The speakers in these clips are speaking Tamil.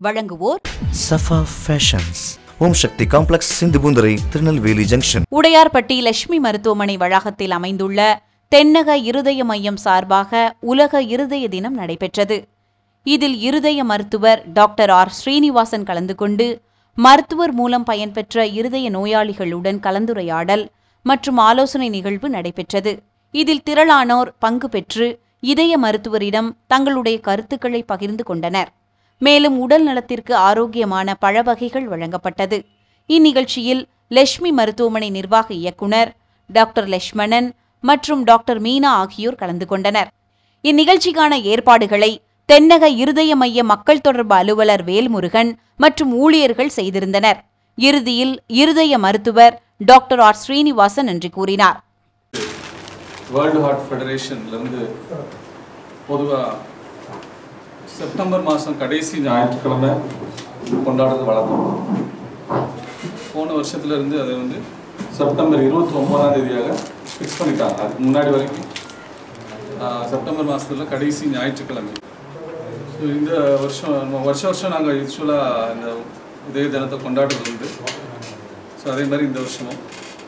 வழங்குவோர் Safa fashions, Om Shakti complex, Sindhupoondurai, Tirunelveli junction. Udaiyarpatti Lakshmi மருத்துவமனை வளாகத்தில் அமைந்துள்ள தென்னக இருதய மையம் சார்பாக உலக இருதய தினம் நடைபெற்றது. இதில் இருதய மருத்துவர் டாக்டர் ஆர் ஸ்ரீனிவாசன் கலந்து கொண்டு மருத்துவர் மூலம் பயன்பெற்ற இருதய நோயாளிகளுடன் கலந்துரையாடல் மற்றும் ஆலோசனை நிகழ்வு நடைபெற்றது. இதில் திரளானோர் பங்கு பெற்று இதய மருத்துவரிடம் தங்களுடைய கருத்துக்களை பகிர்ந்து கொண்டனர். மேலும் உடல் நலத்திற்கு ஆரோக்கியமான பழ வகைகள் வழங்கப்பட்டது. இந்நிகழ்ச்சியில் லட்சுமி மருத்துவமனை நிர்வாக இயக்குநர் டாக்டர் லட்சுமணன் மற்றும் டாக்டர் மீனா ஆகியோர் கலந்து கொண்டனர். இந்நிகழ்ச்சிக்கான ஏற்பாடுகளை தென்னக இருதய மைய மக்கள் தொடர்பு அலுவலர் வேல்முருகன் மற்றும் ஊழியர்கள் செய்திருந்தனர். இறுதியில் இருதய மருத்துவர் டாக்டர் ஆர் ஸ்ரீனிவாசன் நன்றி கூறினார். வேர்ல்டு ஹார்ட் ஃபெடரேஷன்லேருந்து பொதுவாக செப்டம்பர் மாதம் கடைசி ஞாயிற்றுக்கிழமை கொண்டாடுறது வழக்கம். போன வருஷத்துலேருந்து அதை செப்டம்பர் 29ஆம் தேதியாக ஃபிக்ஸ் பண்ணிட்டாங்க. அதுக்கு முன்னாடி வரைக்கும் செப்டம்பர் மாதத்தில் கடைசி ஞாயிற்றுக்கிழமை. ஸோ இந்த வருஷம் நாங்கள் யூஸ்வலாக இந்த உதய தினத்தை கொண்டாடுறது உண்டு. ஸோ அதே மாதிரி இந்த வருஷமும்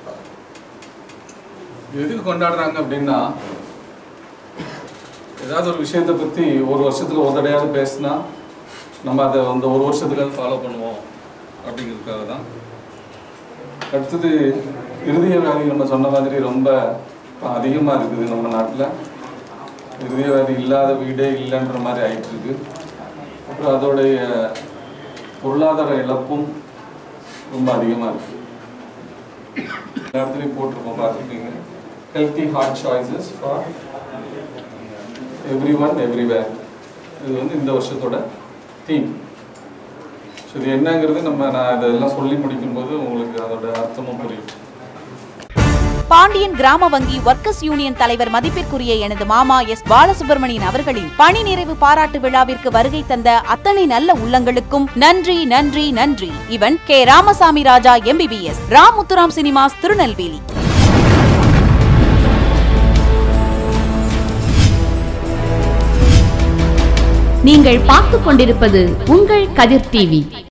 எதுக்கு கொண்டாடுறாங்க அப்படின்னா, ஏதாவது ஒரு விஷயத்தை பற்றி ஒரு வருஷத்தில் ஒரு தடையாவது பேசினா நம்ம அதை அந்த ஒரு வருஷத்துக்காக ஃபாலோ பண்ணுவோம் அப்படிங்கிறதுக்காக தான். அடுத்தது இருதய வியாதி நம்ம சொன்ன மாதிரி ரொம்ப அதிகமாக இருக்குது நம்ம நாட்டில். இருதய வியாதி இல்லாத வீடே இல்லைன்ற மாதிரி ஆகிட்டு இருக்கு. அப்புறம் அதோடைய பொருளாதார இழப்பும் ரொம்ப அதிகமாக இருக்குது. எல்லா இடத்துலையும் போட்டிருக்கோம், பார்த்துருக்கீங்க. Healthy heart choices for everyone everywhere. இது இந்த வருஷத்தோட தீம். ஸோ இது என்னங்கிறது நான் இதெல்லாம் சொல்லி முடிக்கும்போது உங்களுக்கு அதோட அர்த்தமும் புரியும். பாண்டியன் கிராம வங்கி ஒர்க்கர்ஸ் யூனியன் தலைவர் மதிப்பிற்குரிய எனது மாமா எஸ் பாலசுப்ரமணியன் அவர்களின் பணி நிறைவு பாராட்டு விழாவிற்கு வருகை தந்த அத்தனை நல்ல உள்ளங்களுக்கும் நன்றி நன்றி நன்றி. இவன் K Ramasamy Raja MBBS, Ramuthuram cinemas, Tirunelveli. நீங்கள் பார்த்துக் கொண்டிருப்பது உங்கள் கதிர் டிவி.